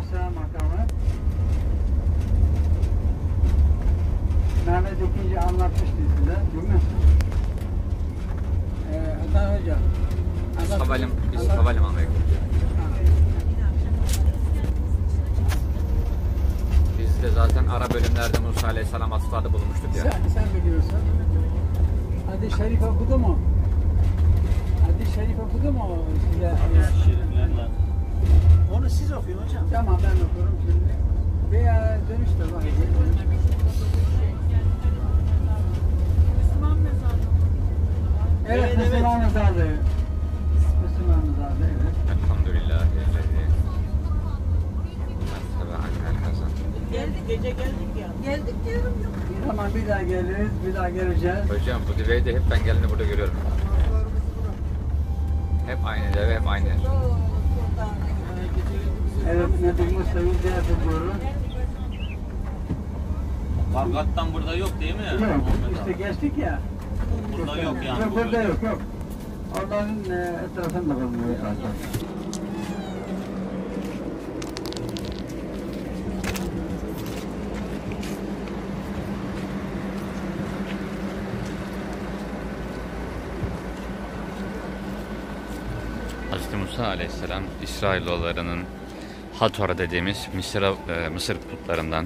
Aleyhisselam makamı. Mehmet II. Anlatmıştı size, değil mi? Hasan Hoca. Biz havalimanına gidiyoruz. Biz de zaten ara bölümlerde Musa Aleyhisselam atıflarda bulunmuştuk ya. Sen biliyorsun. Hadis-i Şerif okudu mu? Hadis-i Şerif okudu mu size? Onu siz okuyun hocam. Tamam, ben okurum şimdi. Veya dönüşte var. Müslüman mezarlığı. Evet, Müslüman mezarlığı. Müslüman mezarlığı, evet. Elhamdülillah. Geldik, gece geldik ya. Geldik diyorum yok. Tamam, bir daha geliriz, bir daha geleceğiz. Hocam bu diveyi de hep ben geldiğimde burada görüyorum. Hep aynı deve, hep aynı yer. Evet, Nebi Musa'yı ziyaret ediyoruz. Bargat'tan burada yok değil mi? Yok, işte geçtik ya. Burada yok yani. Yok, burada yok, yok. Oradan etrafında bulunuyor zaten. Hazreti Musa Aleyhisselam İsrailoğullarının Hatora dediğimiz Mısır putlarından,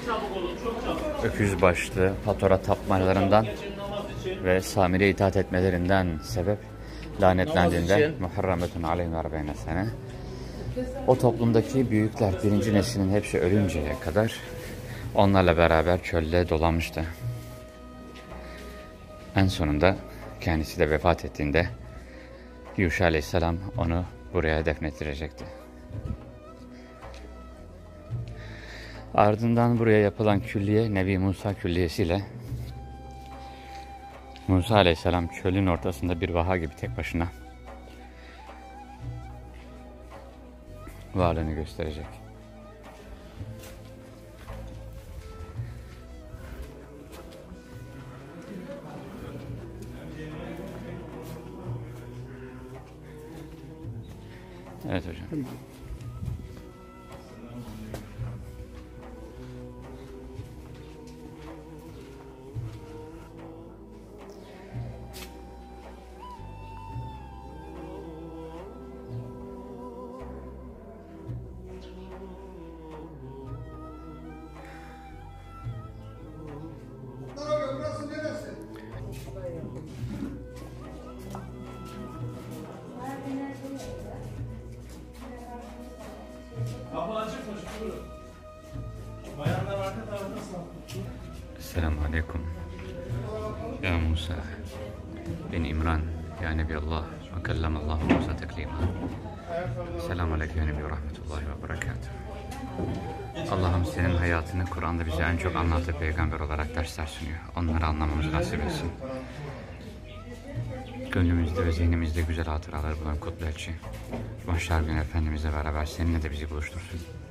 öküz başlı Hatora tapmalarından ve Samire'ye itaat etmelerinden sebep lanetlendiğinde muharrametun aleyhim 40 sene. O toplumdaki büyükler, birinci neslinin hepsi ölünceye kadar onlarla beraber çölde dolanmıştı. En sonunda kendisi de vefat ettiğinde Yuşa Aleyhisselam onu buraya defnettirecekti. Ardından buraya yapılan külliye Nebi Musa külliyesiyle Musa Aleyhisselam çölün ortasında bir vaha gibi tek başına varlığını gösterecek. Evet hocam. Tamam. Burası neresi? Kapı açıkmış, buyurun. Bayanlar arka tarafta sağ. Esselamu Aleyküm. Ya Musa bin İmran, ya Nebi Allah ve kellemallahu Musa teklima. Selamun Aleyküm ya Nebi Rahmetullahi ve Berekatuhu. Allah'ım senin hayatını Kur'an'da bize en çok anlattığı peygamber olarak dersler sunuyor. Onları anlamamızı nasip etsin. Gönlümüzde ve zihnimizde güzel hatıralar bulan kutlu elçi. Mahşer günü Efendimizle beraber seninle de bizi buluştursun.